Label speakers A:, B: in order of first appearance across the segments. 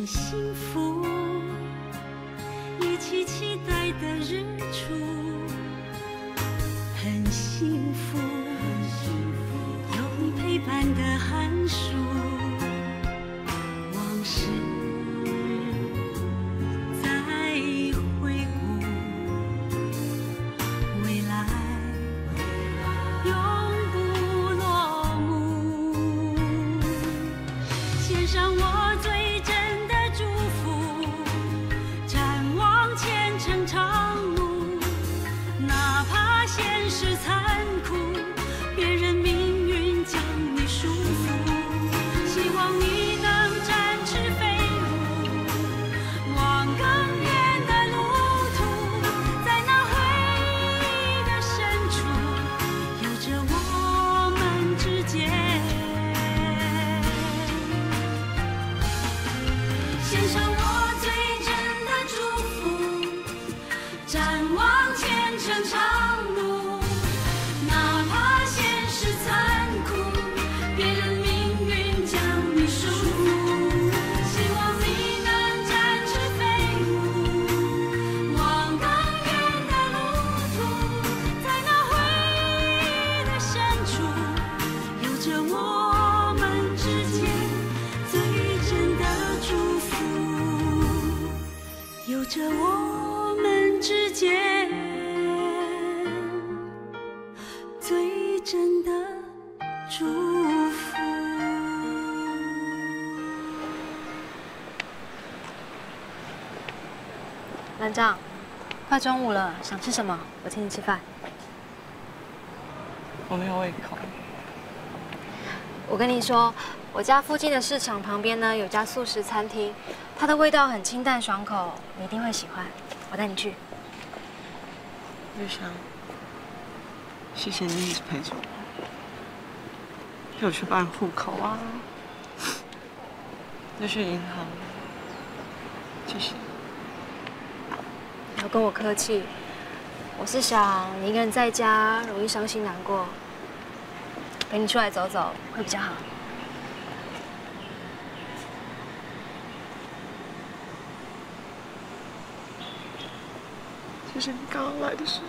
A: 幸福，一起期待的日出，很幸福，有你陪伴的寒暑，往事在回顾，未来永不落幕，献上我最真的祝福，展望前程长路，哪怕现实残酷，别人命运将你束缚，希望你能展翅飞舞，往更远的路途，在那回忆的深处，有着我们之间。献上我最真的祝福，展望前程长路，哪怕现实残酷，别人命运将你束缚，希望你能展翅飞舞，往更远的路途，在那回忆的深处，有着我们之间最真的祝福，有着我们之间最真的祝福。
B: 兰长，快中午了，想吃什么？我请你吃饭。
C: 我没有胃口。
B: 我跟你说，我家附近的市场旁边呢有家素食餐厅，它的味道很清淡爽口，你一定会喜欢。我带你去。
C: 玉香，谢谢你一直陪着我，陪我去办户口啊，再去银行，谢谢。
B: 不要跟我客气，我是想你一个人在家容易伤心难过，陪你出来走走会比较好。
C: 就是你刚刚来的时候，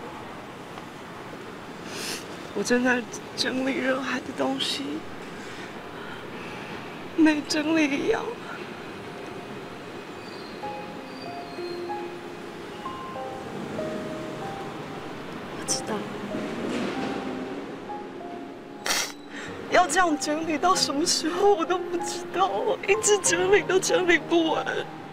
C: 我正在整理热海的东西，没整理一样。
B: 我知道。
C: 要这样整理到什么时候我都不知道，一直整理都整理不完。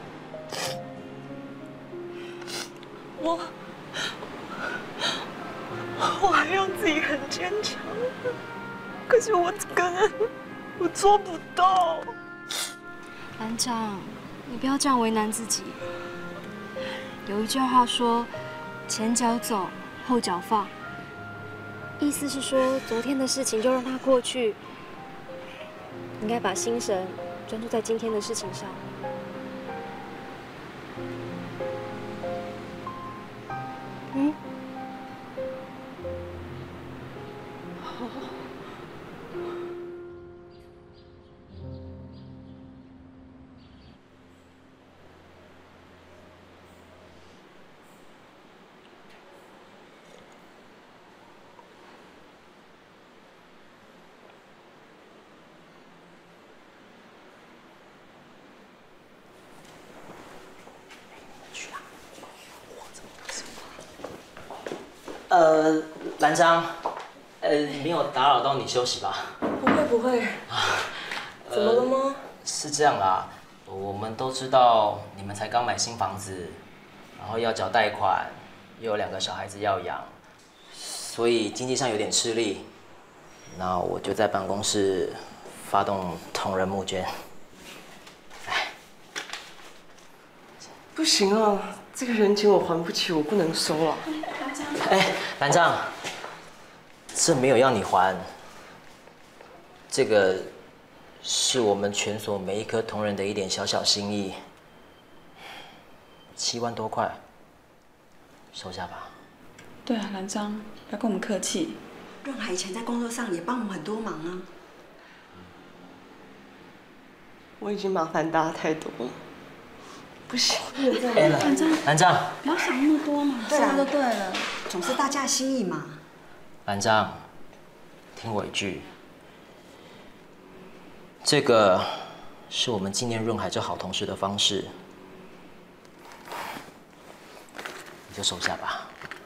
C: 我还让自己很坚强，可是我根本我做不到。
B: 兰长，你不要这样为难自己。有一句话说：“前脚走，后脚放。”意思是说，昨天的事情就让它过去，应该把心神专注在今天的事情上。嗯。
C: 好。
D: 兰章，没有打扰到你休息吧？
C: 不会。怎么了吗？
D: 是这样啦，我们都知道你们才刚买新房子，然后要缴贷款，又有2个小孩子要养，所以经济上有点吃力。那我就在办公室发动同仁募捐。
C: 不行啊，这个人情我还不起，我不能收啊。
D: 兰章，这没有要你还，这个是我们全所每一颗同仁的一点小小心意，7万多块，收下吧。
E: 对啊，兰章，不要跟我们客气。
F: 润海以前在工作上也帮我们很多忙啊。
C: 我已经麻烦大家太多了，不行。
D: 蓝章，
E: 不要想那么多嘛，
F: 对啊
E: 说的都对了。
F: 总是大家的心意嘛。
D: 蓝章，听我一句，这个是我们纪念润海这好同事的方式，你就收下吧。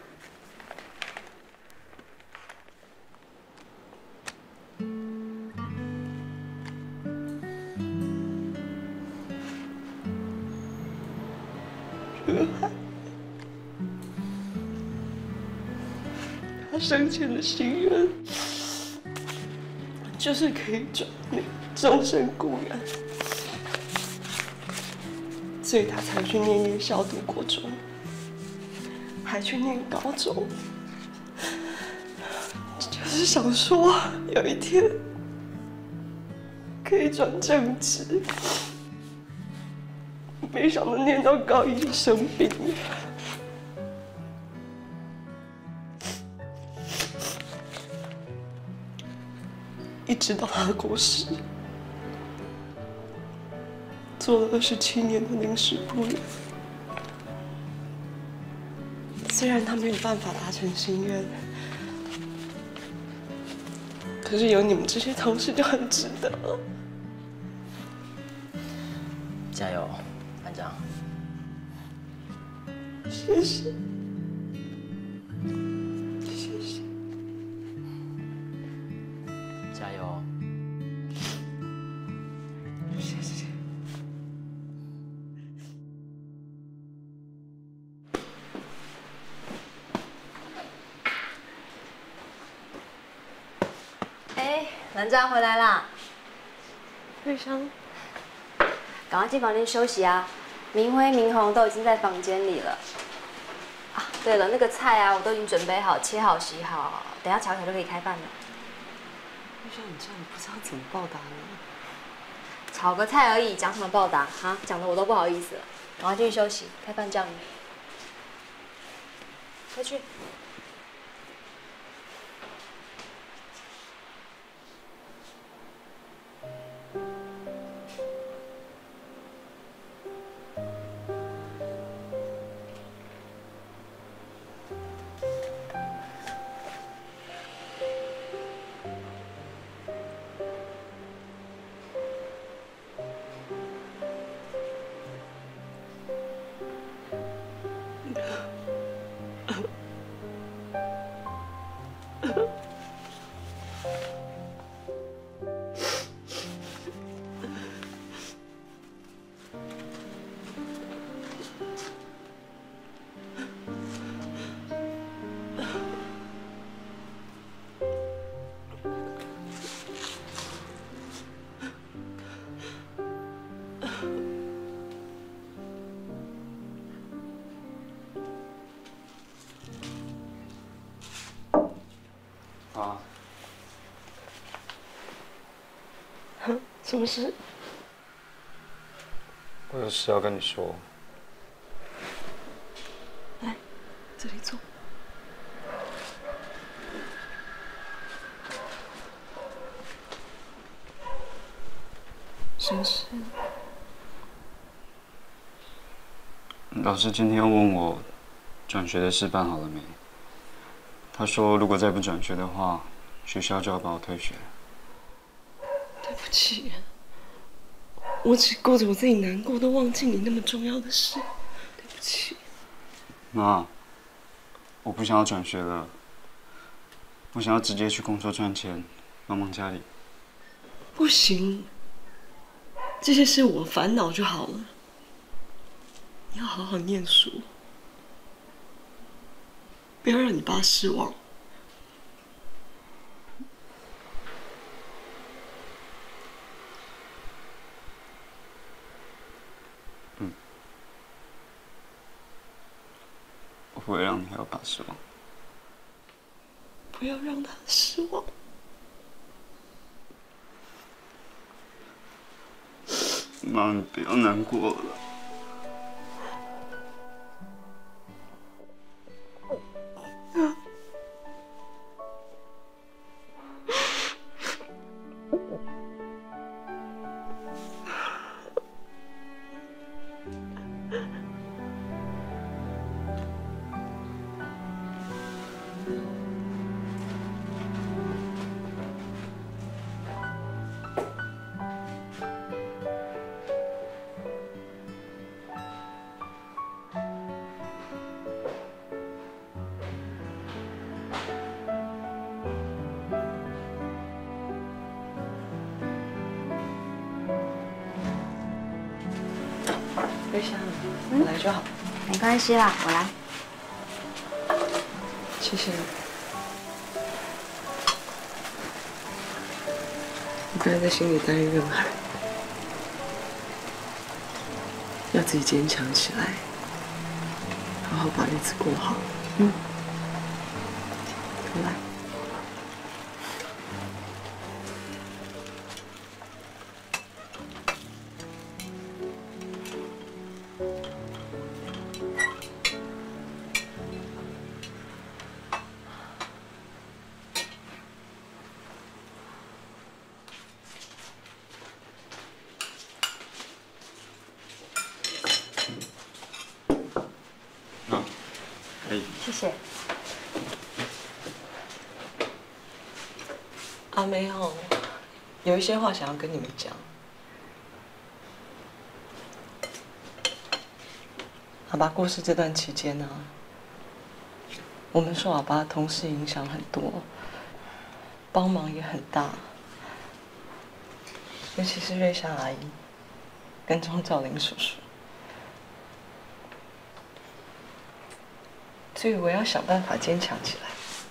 C: 润海，他生前的心愿就是可以转念终身固然，所以他才去念夜校读国中，还去念高中，就是想说有一天可以转正职。没想到念到高一就生病了，一直到他过世，做了27年的临时部员。虽然他没有办法达成心愿，可是有你们这些同事就很值得了。
D: 加油，班长。
C: 谢谢，谢谢，
D: 加油。
C: 谢谢。
B: 哎，蓝章回来啦，
C: 瑞香，
B: 赶快进房间休息啊！明辉、明红都已经在房间里了。啊，对了，那个菜啊，我都已经准备好，切好、洗好，等一下炒一炒就可以开饭了。
C: 瑞香，你这样不知道怎么报答你。
B: 炒个菜而已，讲什么报答啊？讲的我都不好意思了。赶快进去休息，开饭叫你。快去。
G: 啊，
C: 什么事？
G: 我有事要跟你说。
C: 来，这里坐。什么事？
G: 老师今天问我转学的事办好了没？他说如果再不转学的话，学校就要把我退学。
C: 对不起，我只顾着我自己难过，都忘记你那么重要的事。对不起。
G: 妈，我不想要转学了，我想要直接去工作赚钱，帮忙家里。
C: 不行，这些事我烦恼就好了。你要好好念书，不要让你爸失望。
G: 我不会让你还有爸失望。
C: 不要让他失望。
G: 妈，你不要难过了。
C: 瑞香，我来就好。
B: 没关系啦，我来。
C: 谢谢你。你不要在心里担任任何，要自己坚强起来，好好把日子过好。来。
B: 谢谢。
C: 阿梅哦，有一些话想要跟你们讲。阿爸过世这段期间呢，我们受阿爸的同事影响很多，帮忙也很大，尤其是瑞香阿姨跟庄兆林叔叔。所以我要想办法坚强起来，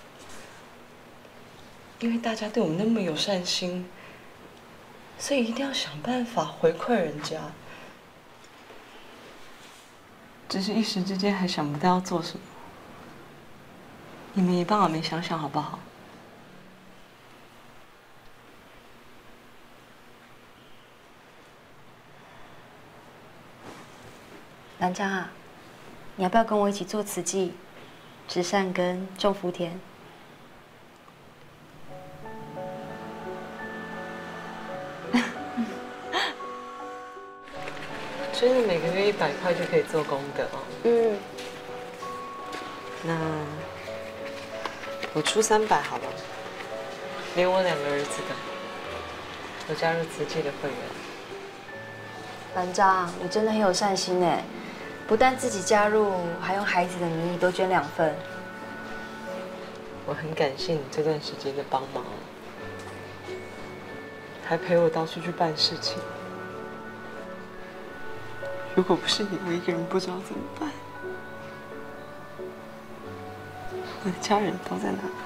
C: 因为大家对我们那么有善心，所以一定要想办法回馈人家。只是一时之间还想不到要做什么，你们也帮我们想想好不好？
B: 南章啊，你要不要跟我一起做慈济？植善跟种福田。
C: 所以你每个月100块就可以做功德哦。那我出300好了，连我2个儿子的，我加入慈济的会员。
B: 南章，你真的很有善心哎！不但自己加入，还用孩子的名义都捐2份。
C: 我很感谢你这段时间的帮忙，还陪我到处去办事情。如果不是你，我一个人不知道怎么办。我的家人都在哪里？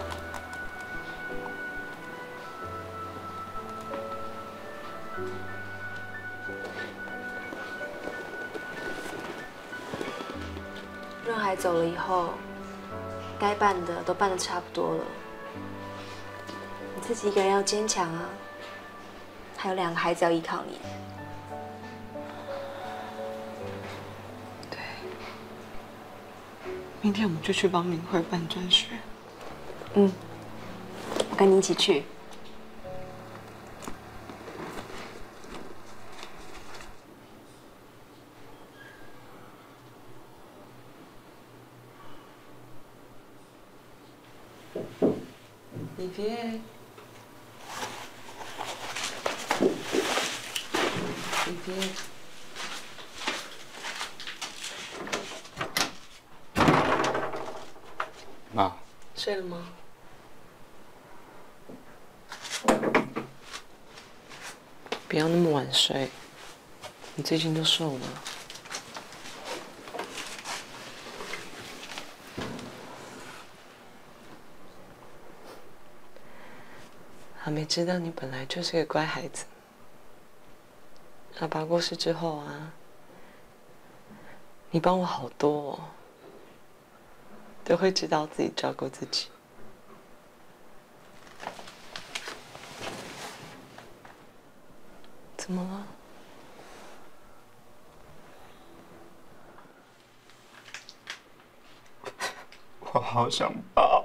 B: 润海走了以后，该办的都办得差不多了，你自己一个人要坚强啊！还有2个孩子要依靠你。
C: 对，明天我们就去帮明慧办转学。
B: 我跟你一起去。
C: 你别，你别。
G: 妈，
C: 睡了吗？不要那么晚睡，你最近都瘦了。阿梅知道你本来就是个乖孩子，阿爸过世之后啊，你帮我好多哦，都会知道自己照顾自己。怎么了？
G: 我好想爸。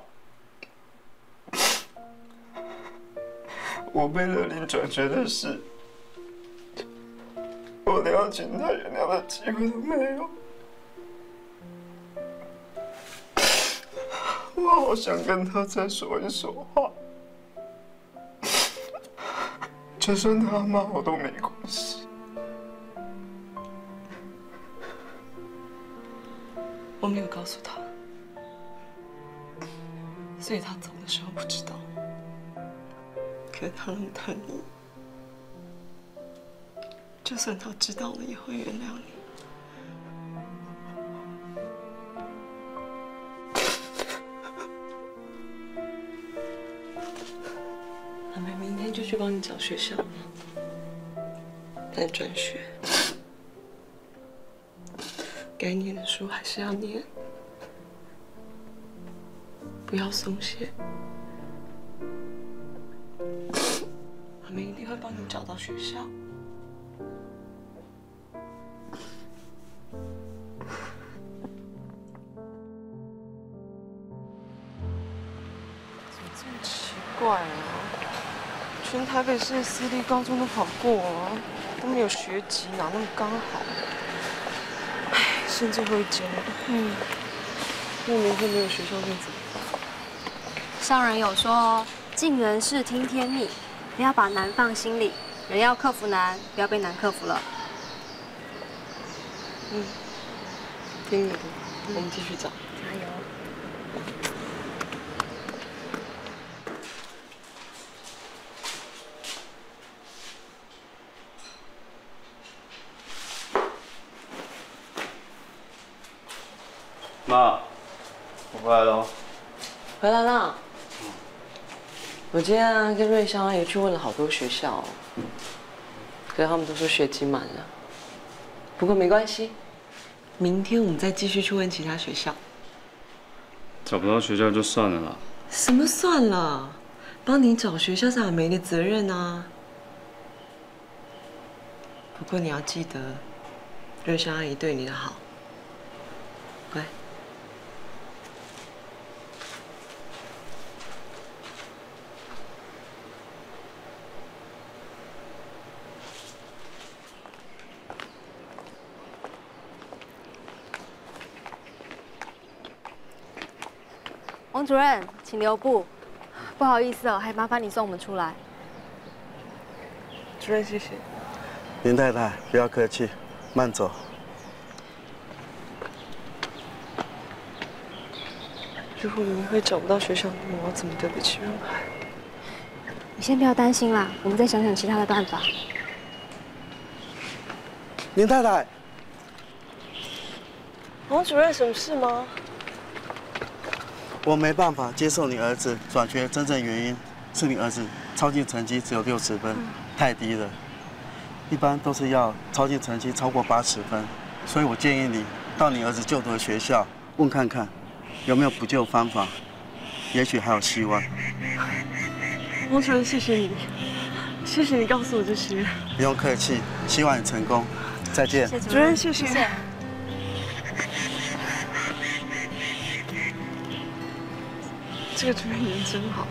G: 我被勒令转学的事， 我连要请他原谅的机会都没有。我好想跟他再说一说话，就算他骂我都没关系。
C: 我没有告诉他，所以他走的时候不知道。可是他那么疼你，就算他知道了也会原谅你。阿妹明天就去帮你找学校，帮你转学。该念的书还是要念，不要松懈。阿妹一定会帮你找到学校。怎么这么奇怪啊？全台北市的私立高中都跑过啊，都没有学籍，哪那么刚好？剩最后一间了。那明天没有学校会怎么办？
B: 上人有说，尽人事听天命，不要把难放心里，人要克服难，不要被难克服了。
C: 听你的，我们继续找。
B: 加油！
G: 妈，我回来了。
C: 回来了。我今天跟瑞香也去问了好多学校，可是他们都说学籍满了。不过没关系，明天我们再继续去问其他学校。
G: 找不到学校就算了啦。
C: 什么算了？帮你找学校是阿梅的责任啊。不过你要记得，瑞香阿姨对你的好。乖。
B: 王主任，请留步。不好意思哦，还麻烦你送我们出来。
C: 主任，谢谢。
H: 林太太，不要客气，慢走。
C: 如果明慧找不到学校，我要怎么对得起润海？
B: 你先不要担心啦，我们再想想其他的办法。
H: 林太太，
C: 王主任，什么事吗？
H: 我没办法接受你儿子转学，真正原因是你儿子超进成绩只有60分，太低了。一般都是要超进成绩超过80分，所以我建议你到你儿子就读的学校问看看，有没有补救方法，也许还有希望。
C: 王主任，谢谢你，谢谢你告诉我这些。
H: 不用客气，希望你成功，再见。
C: 主任，谢谢。这个主任人真好。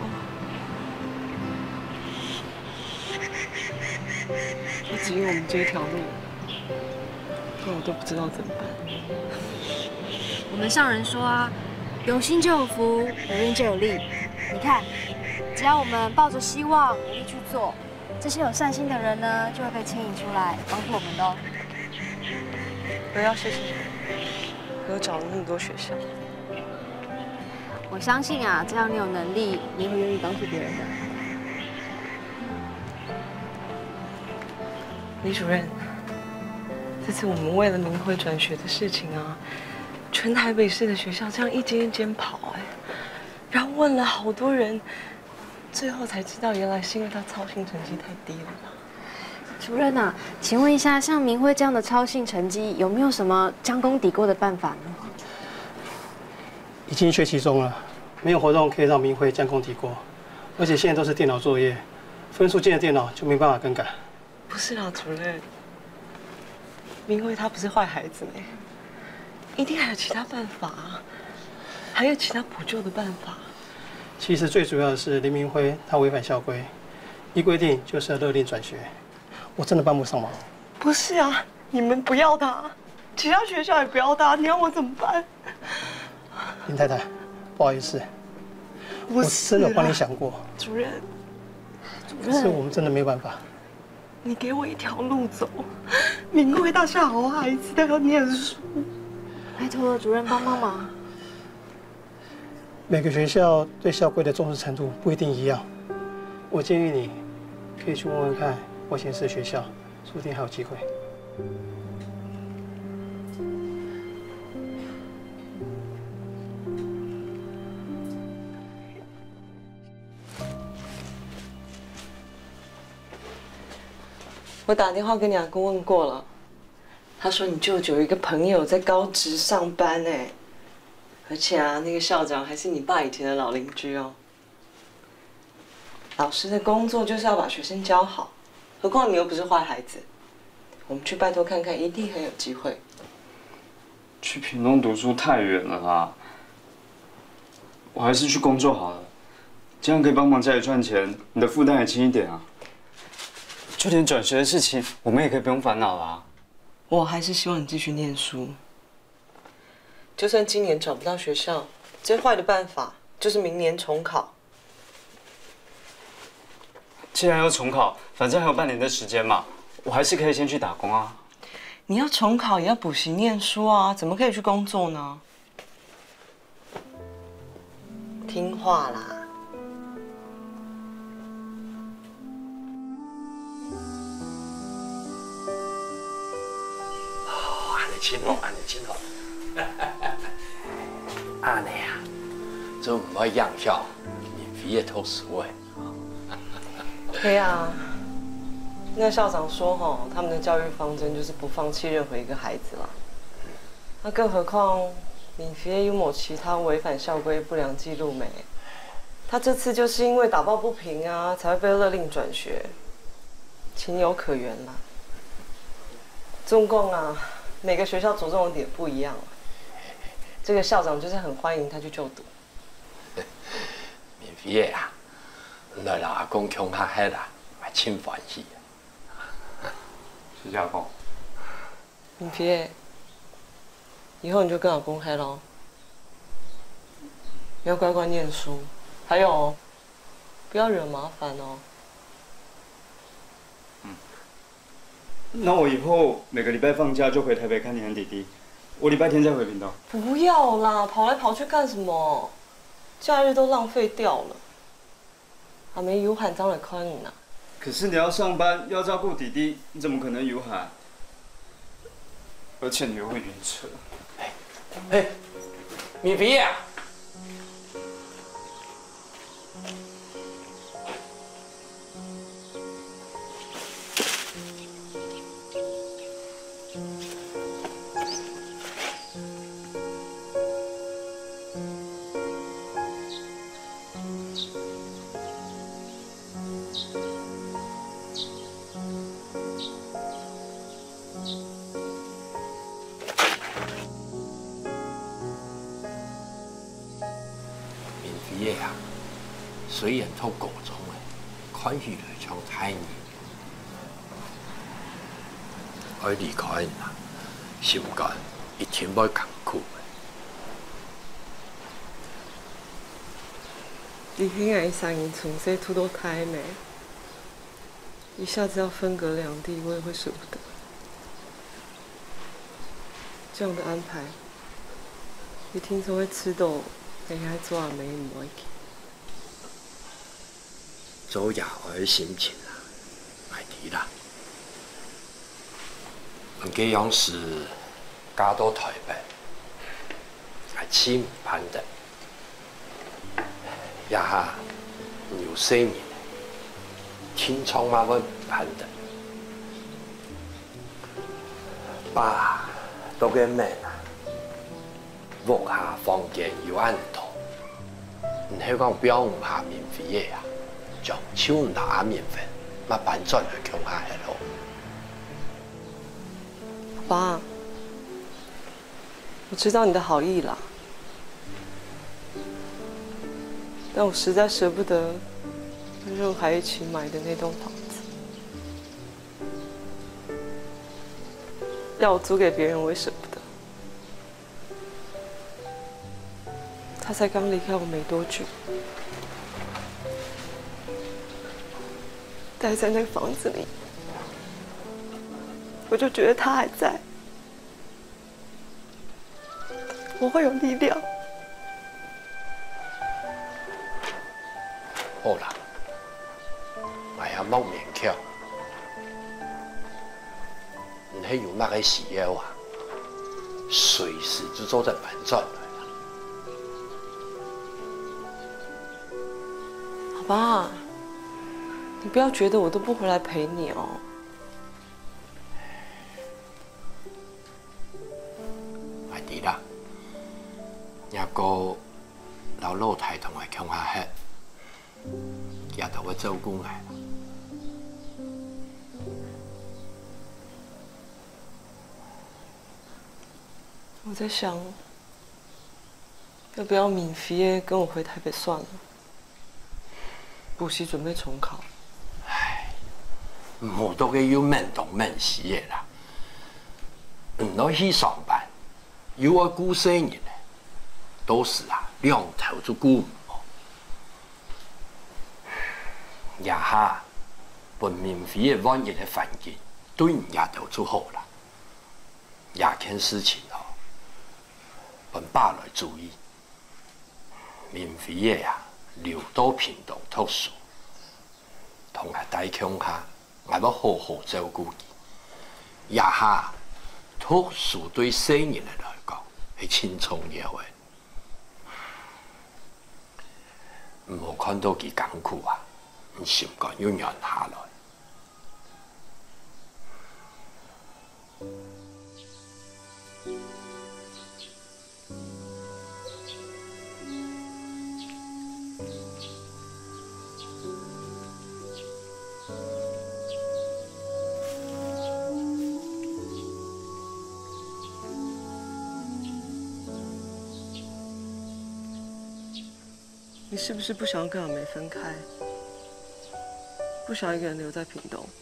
C: 他指引我们这一条路，不然我都不知道怎么办。
B: 我们上人说啊，有心就有福，有愿就有力。你看，只要我们抱着希望，努力去做，这些有善心的人呢，就会被牵引出来，帮助我们的哦。
C: 我要谢谢你，给我找了那么多学校。
B: 我相信啊，只要你有能力，你会愿意帮助别人的。
C: 李主任，这次我们为了明慧转学的事情啊，全台北市的学校这样一间一间跑然后问了好多人，最后才知道原来是因为他操行成绩太低了。
B: 主任啊，请问一下，像明慧这样的超性成绩，有没有什么将功抵过的办法呢？
I: 已经学期中了，没有活动可以让明慧将功抵过，而且现在都是电脑作业，分数进了电脑就没办法更改。
C: 不是啦，主任，明慧她不是坏孩子呢，一定还有其他办法啊，还有其他补救的办法。
I: 其实最主要的是林明辉他违反校规，依规定就是要勒令转学，我真的帮不上忙。
C: 不是啊， 你们不要他，其他学校也不要他，你让我怎么办？
I: 林太太，不好意思，我真的帮你想过，
C: 主任，
I: 可是我们真的没办法。
C: 你给我一条路走，明慧他是好孩子，他要念书。
B: 拜托了，主任帮帮忙。
I: 每个学校对校规的重视程度不一定一样，我建议你可以去问问看外县市的学校，说不定还有机会。
C: 我打电话跟你阿公问过了，他说你舅舅有一个朋友在高职上班哎，而且啊，那个校长还是你爸以前的老邻居哦。老师的工作就是要把学生教好，何况你又不是坏孩子，我们去拜托看看，一定很有机会。
G: 去屏东读书太远了啦，我还是去工作好了，这样可以帮忙家里赚钱，你的负担也轻一点啊。就连转学的事情，我们也可以不用烦恼啦。
C: 我还是希望你继续念书，就算今年找不到学校，最坏的办法就是明年重考。
G: 既然要重考，反正还有半年的时间嘛，我还是可以先去打工啊。
C: 你要重考也要补习念书啊，怎么可以去工作呢？听话啦。
J: 真好，安尼真好。安尼啊，做唔可以养校，免费的读书诶。
C: 对啊，那校长说哈，他们的教育方针就是不放弃任何一个孩子啦。那更何况免费有某其他违反校规不良记录没？他这次就是因为打抱不平啊，才会被勒令转学，情有可原啦。中共啊。每个学校着重的点不一样，这个校长就是很欢迎他去就读。
J: 免费的啊，来老阿公穷下海啦，还真欢喜。
G: 谢谢阿公。
C: 免费的，以后你就跟老公嗨咯。你要乖乖念书，还有，不要惹麻烦哦。
G: 那我以后每个礼拜放假就回台北看你和弟弟，我礼拜天再回屏东。
C: 不要啦，跑来跑去干什么？假日都浪费掉了。还没有喊张来看你呢。
G: 可是你要上班，要照顾弟弟，你怎么可能有喊？而且你又会晕车。
J: 哎，免费啊！虽然读高中的，看起来像太年，我离开啦，心肝一天要艰苦
C: 你现在3年从这秃头胎没，一下子要分隔两地，我也会舍不得。这样的安排，你听说会吃豆，你还做阿妹唔会去。
J: 做爷我的心情啊，买提啦。唔计样是嫁到台北，还起唔攀的，也下有些年，天窗嘛我唔攀的，爸都个命啊，屋下房间有暗头，唔係講表唔下免費嘅啊。將手唔拿免費，嘛搬轉去鄉下嘅路。
C: 爸，我知道你的好意啦，但我实在舍不得跟润海一起买的那栋房子。 要我租给别人，我也舍不得。他才刚离开我没多久，待在那个房子里，我就觉得他还在，我会有力量。
J: 好啦，我也莫勉强。唔係有乜嘅事嘅話，隨時就做得反轉來啦。
C: 好吧，你不要觉得我都不回來陪你哦。
J: 係啲啦，一個老老太同我傾下吃，日頭嘅周公嚟。
C: 我在想，要不要敏菲耶跟我回台北算了，补習準備重考。
J: 唉，冇到嘅要問東問西嘅啦，唔攞去上班，要我顧生人咧，都是兩頭就顧唔到。也下，本敏菲耶往日嘅環境對人家都做好啦，也件事情本爸來注意，敏菲耶留到屏東讀書，同佢大鄉下，我要好好照顧佢。也下讀書對生人嚟講係輕重要嘅，唔好看到佢艱苦你心肝要軟下來。
C: 你是不是不想跟阿梅分開？不想一個人留在屏東？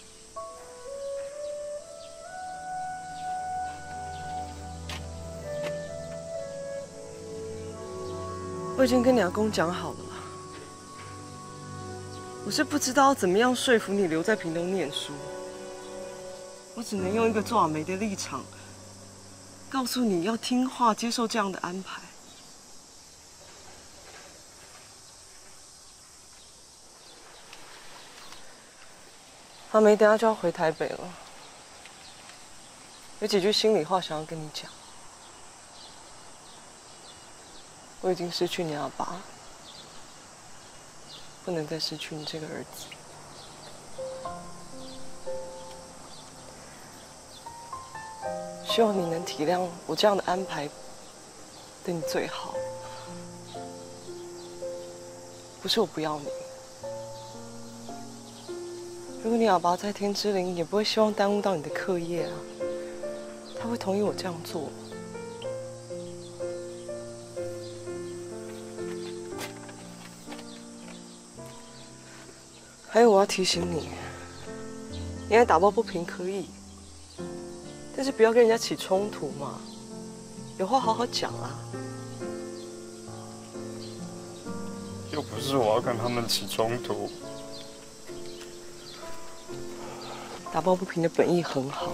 C: 我已經跟你阿公講好了啦，我是不知道怎麼樣說服你留在屏東念書，我只能用一個做阿梅的立場，告訴你要聽話，接受這樣的安排。阿梅等下就要回台北了，有幾句心裡話想要跟你講。我已經失去你阿爸，不能再失去你這個兒子。希望你能體諒我這樣的安排，對你最好。不是我不要你。如果你阿爸在天之靈，也不會希望耽誤到你的課業啊。他會同意我這樣做。還有，我要提醒你，你愛打抱不平可以，但是不要跟人家起衝突嘛。有話好好講啊。
G: 又不是我要跟他們起衝突。
C: 打抱不平的本意很好，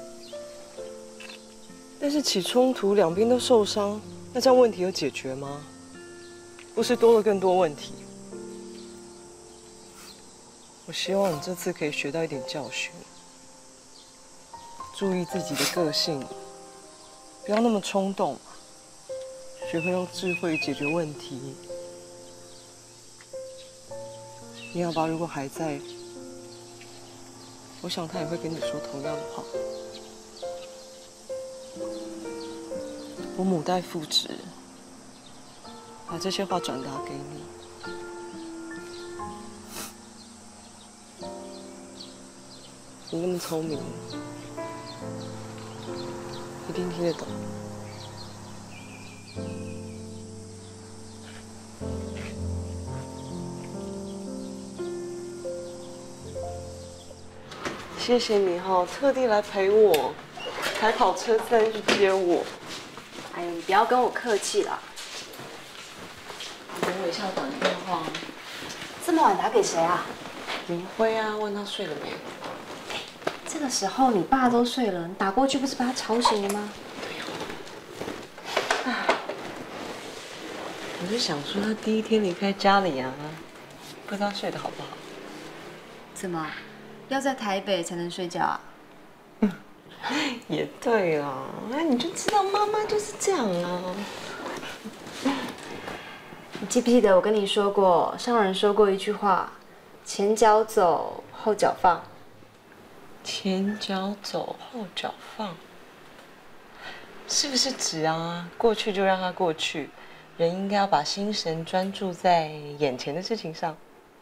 C: 但是起衝突，兩邊都受傷，那這樣問題有解決嗎？不是多了更多問題。我希望你這次可以學到一點教訓，注意自己的個性，不要那麼衝動，學會用智慧解決問題。你阿爸如果還在，我想他也會跟你說同樣的話。我母帶父職，把這些話轉達給你。你那麼聰明，一定聽得懂。謝謝你哈，特地來陪我。 还跑车站去接我。
B: 哎呀，你不要跟我客气啦。
C: 你等我一下，我打个电话。
B: 这么晚打给谁啊？
C: 林辉啊，问他睡了没。
B: 这个时候你爸都睡了，你打过去不是把他吵醒了吗？
C: 对呀。我就想说他第一天离开家里啊，不知道睡得好不好。
B: 怎么，要在台北才能睡觉啊？
C: 也对啦，那你就知道妈妈就是这样啊。
B: 你记不记得我跟你说过，上人说过一句话：前脚走，后脚放。
C: 前脚走，后脚放，是不是指啊？过去就让它过去，人应该要把心神专注在眼前的事情上。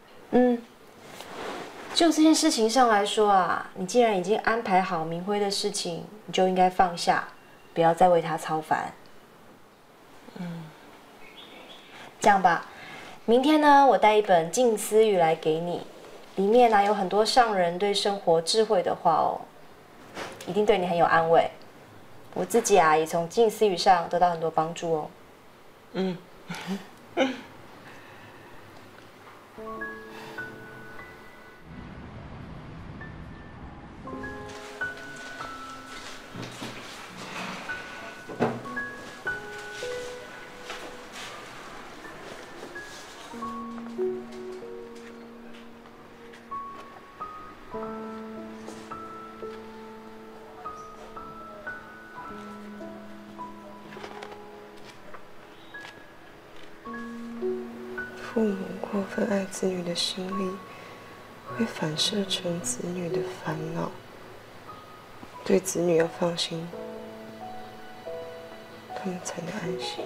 B: 就这件事情上来说啊，你既然已经安排好明辉的事情，你就应该放下，不要再为他操烦。这样吧，明天呢，我带一本《静思语》来给你，里面呢有很多上人对生活智慧的话哦，一定对你很有安慰。我自己啊，也从《静思语》上得到很多帮助哦。
C: 父母过分爱子女的心理，会反射成子女的烦恼。对子女要放心，他们才能安心。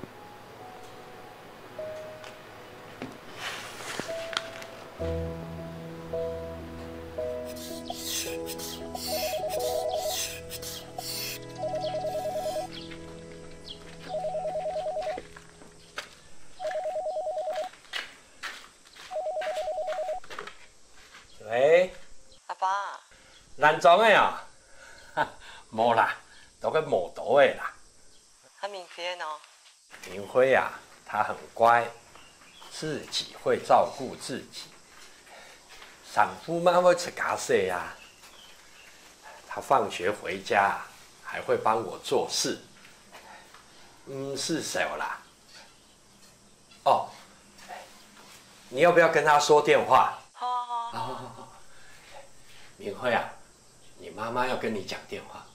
J: 喂，
C: 阿爸，
J: 男装的啊，无啦，都去磨刀的啦。
C: 阿明飞呢？
J: 明辉啊，他很乖，自己会照顾自己。丈夫妈要出家事啊，他放学回家还会帮我做事。是谁啦？哦，你要不要跟他说电话？好。明辉啊，你妈妈要跟你讲电话。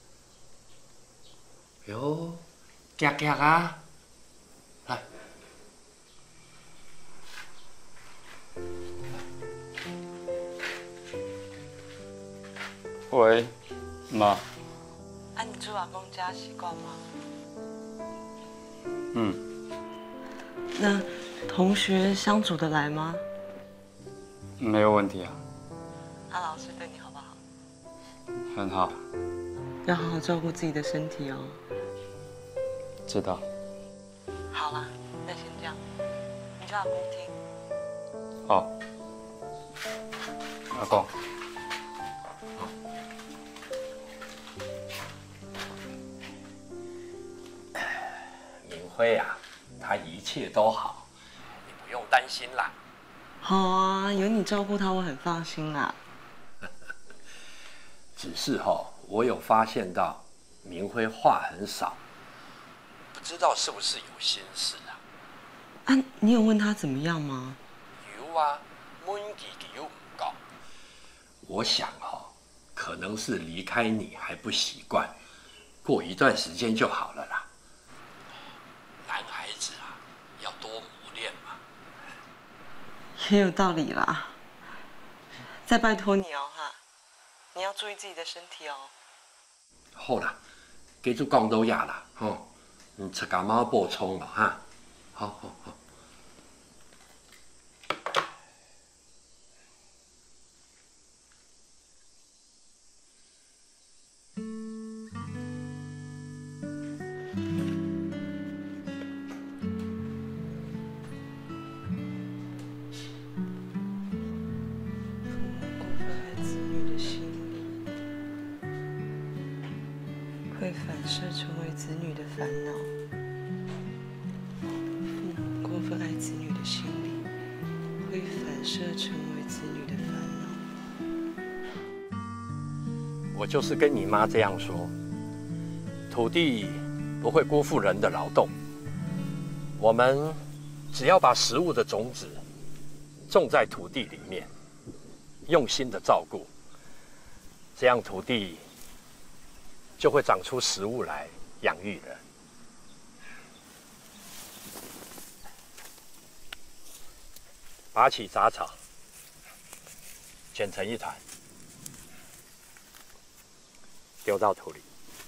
J: 哟，夹啊，来。
G: 喂，妈。
C: 你住阿公家习惯吗？那同学相处得来吗？
G: 没有问题啊。
C: 老师对你好不好？
G: 很好。
C: 要好好照顾自己的身体哦。
G: 知道。
C: 好了，那先这样，你叫阿公听。
G: 好。阿公。
J: 明辉啊，他一切都好，你不用担心啦。
C: 好啊，有你照顾他，我很放心啦。
J: 只是我有发现到明辉话很少，不知道是不是有心事啊？
C: 你有问他怎么样吗？
J: 有啊，问几句唔够。我想可能是离开你还不习惯，过一段时间就好了啦。男孩子啊，要多磨练嘛。
C: 也有道理啦。再拜托你哦哈，你要注意自己的身体哦。
J: 好啦，继续讲到呀啦，你出家猫补充了哈。好。
C: 会反射成为子女的烦恼。父母过分爱子女的心理，会反射成为子女的烦恼。
J: 我就是跟你妈这样说，土地不会辜负人的劳动，我们只要把食物的种子种在土地里面，用心的照顾，这样土地就会长出食物来养育人。拔起杂草，卷成一团，丢到土里。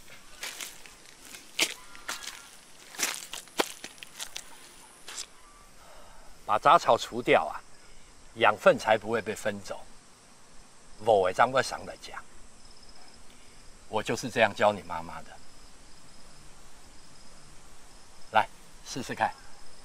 J: 把杂草除掉啊，养分才不会被分走。我会张会上来讲，我就是这样教你妈妈的。来，试试看。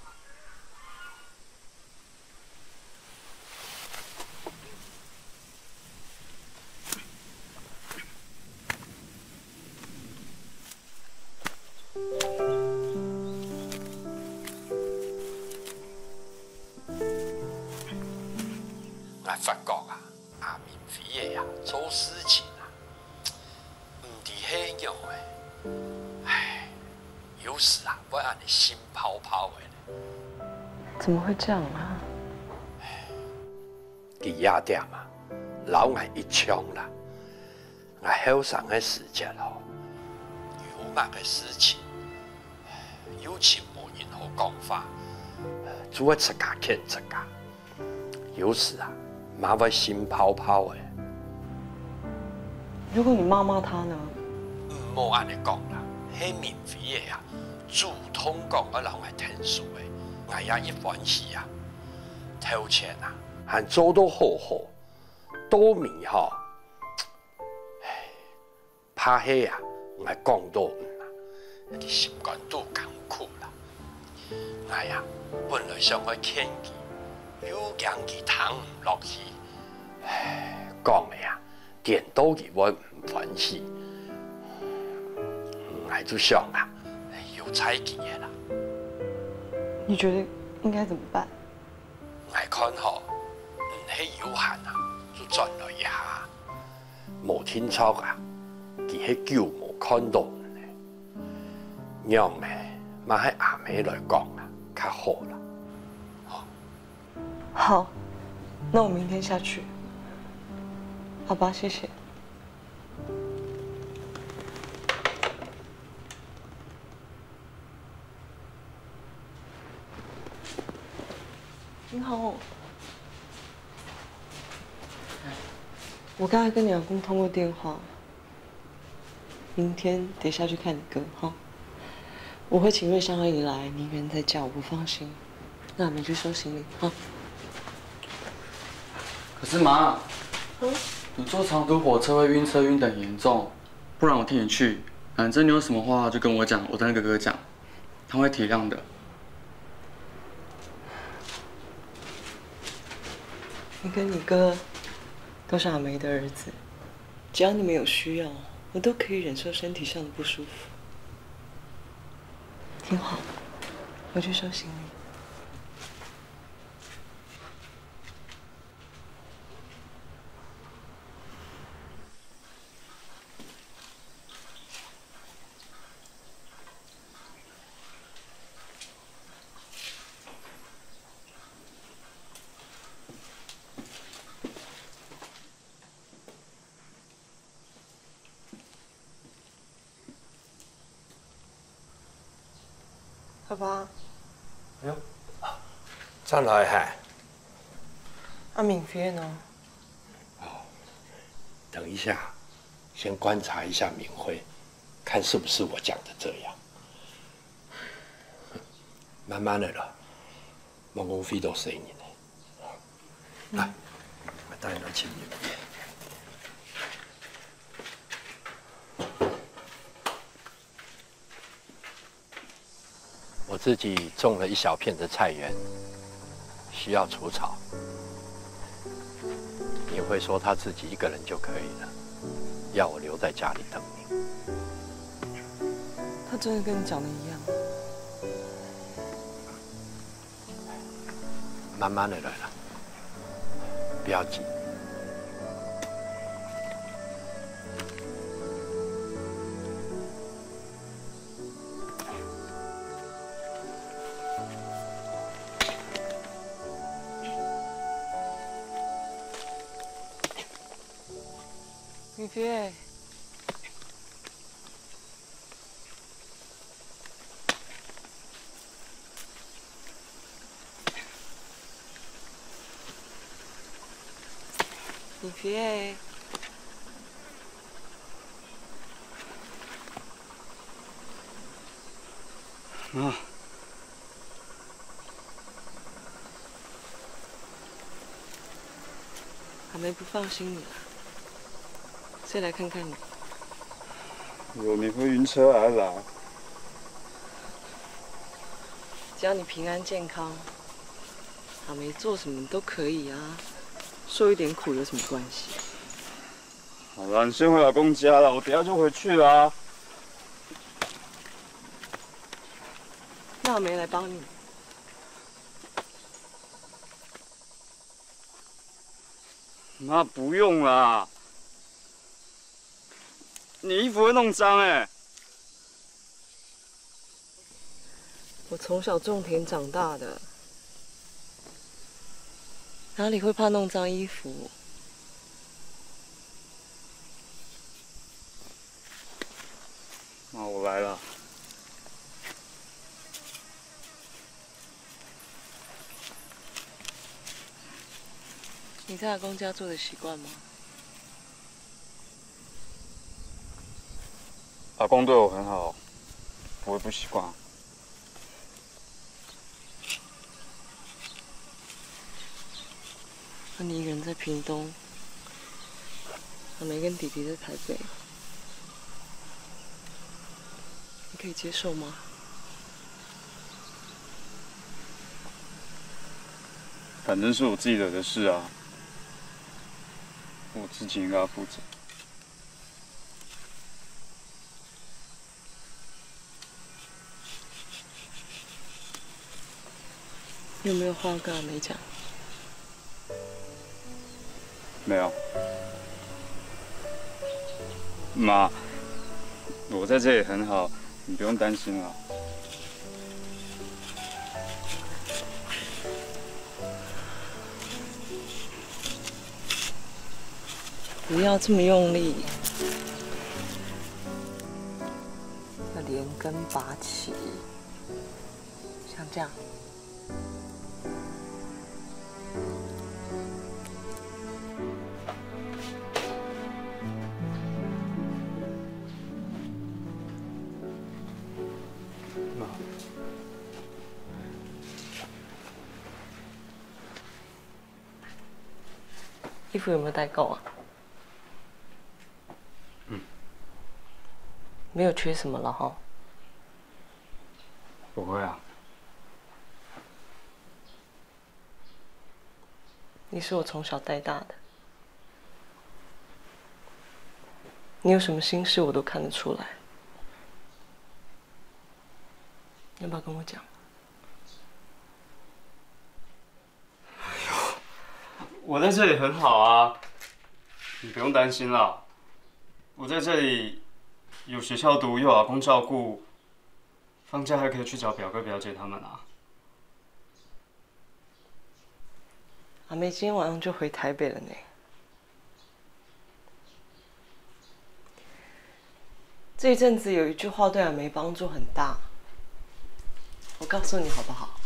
J: 我发觉啊，阿明飞的呀，做事情啊，唔伫迄样的，唉，有时啊，我按你心泡泡的。
C: 怎么会这样啊？
J: 伫夜店啊，老爱一枪啦，我后生的时节吼，有乜嘅事情，有情无任何讲法，做一出家欠出家，有时啊。妈妈心泡泡的。
C: 如果你骂骂他呢？
J: 唔好安尼讲啦，迄免费的呀，主通讲我人系天数的，我也一欢喜啊。偷钱啊，还做到好好，多面吼，唉，怕迄啊，我讲到唔啦，你心肝都艰苦啦。我呀，本来想去劝佢。有讲佢躺唔落去，唉，讲的呀，点到佢我唔欢喜，我就想啊，有猜忌的啦。
C: 你觉得应该怎么办？
J: 我看吼，迄有限啊，就转了一下，无听错啊，佢迄酒无看到呢，让呢，嘛喺阿妹来讲啊，较好啦。
C: 好，那我明天下去。好吧，谢谢。你好，我刚才跟你老公通过电话，明天得下去看你哥哈。我会请瑞香阿姨来，你一个人在家我不放心。那我们去收行李哈。
K: 可是妈，你坐长途火车会晕车晕得很严重，不然我替你去。反正你有什么话就跟我讲，我跟哥哥讲，他会体谅的。
C: 你跟你哥都是阿梅的儿子，只要你们有需要，我都可以忍受身体上的不舒服。挺好，我去收行李。爸爸，
J: 哎呦，再来哈。
C: 阿敏飞呢？
J: 哦，等一下，先观察一下敏慧，看是不是我讲的这样。慢慢的了，梦公飞都随你呢。来，我带你来亲你。我自己种了一小片的菜园，需要除草。你会说他自己一个人就可以了，要我留在家里等你。
C: 他真的跟你讲的一样？
J: 慢慢的来了，不要急。
C: 米菲，米菲，
G: 妈，
C: 阿梅不放心你了。再来看看你。
G: 你会晕车而来，
C: 只要你平安健康，阿梅做什么都可以啊，受一点苦有什么关系？
G: 好了，你先回老公家了，我等下就回去了。
C: 那阿梅来帮你。
G: 妈，不用啦。你衣服会弄脏哎。
C: 我从小种田长大的，哪里会怕弄脏衣服？
G: 妈，我来了。
C: 你在阿公家住的习惯吗？
G: 阿公对我很好，我会不习惯。
C: 那你一个人在屏东，阿梅跟弟弟在台北，你可以接受吗？
G: 反正是我自己惹的事啊，我自己应该要负责。
C: 你有没有话要跟阿梅讲？
G: 没有，妈，我在这里很好，你不用担心了。
C: 不要这么用力，要连根拔起，像这样。衣服有没有带够啊？没有缺什么了哈。
G: 不会啊。
C: 你是我从小带大的，你有什么心事我都看得出来。要不要跟我讲？
G: 我在这里很好啊，你不用担心啦。我在这里有学校读，又有阿公照顾，放假还可以去找表哥表姐他们啊。
C: 阿梅今天晚上就回台北了呢。这一阵子有一句话对阿梅帮助很大，我告诉你好不好？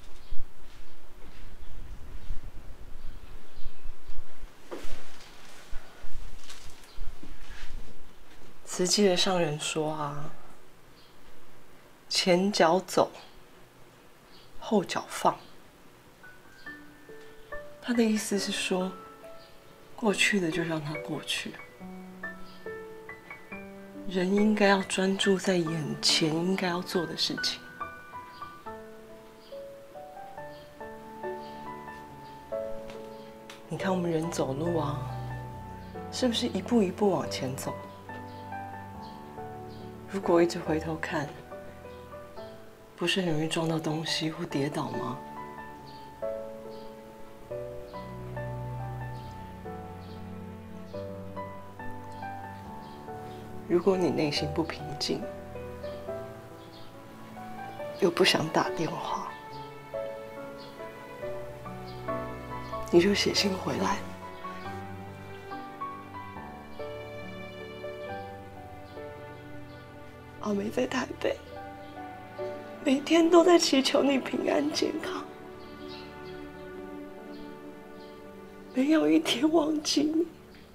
C: 慈济的上人说啊，前脚走，后脚放。他的意思是说，过去的就让它过去。人应该要专注在眼前应该要做的事情。你看我们人走路啊，是不是一步一步往前走？如果一直回头看， 不是很容易撞到东西或跌倒吗？如果你内心不平静，又不想打电话，你就写信回来。阿美在台北，每天都在祈求你平安健康，没有一天忘记你。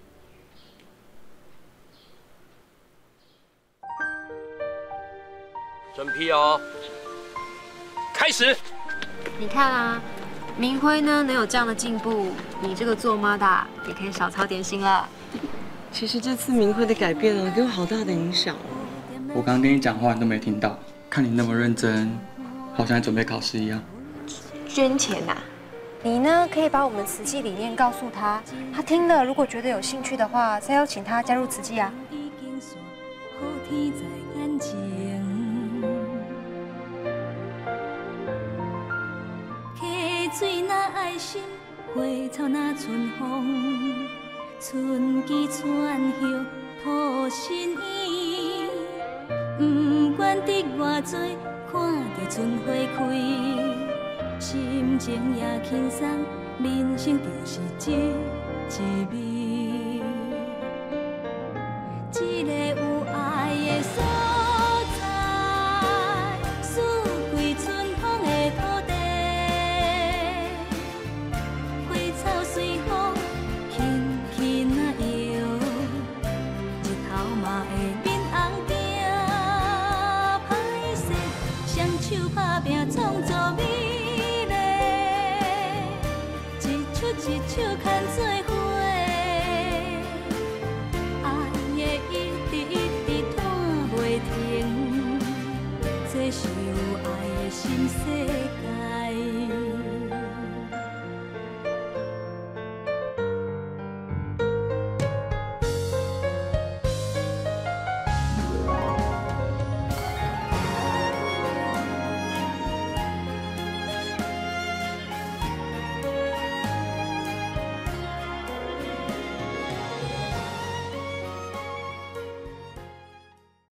J: 审批哦，开始。
B: 你看啊，明辉呢能有这样的进步，你这个做妈的也可以少操点心了。
C: 其实这次明辉的改变给我好大的影响哦。
K: 我刚刚跟你讲话你都没听到，看你那么认真，好像在准备考试一样。
B: 捐钱呐、你呢可以把我们慈济理念告诉他，他听了如果觉得有兴趣的话，再邀请他加入慈济啊。
A: 水若爱心，花草若春风，春季穿叶吐新意。不管得偌多，看着春花开，心情也轻松，人生就是一味。一个有爱的所在，四季春风的土地。随风轻轻啊摇，日头嘛会面红定。歹势，双手拍拼创造美丽，一手一手牵做。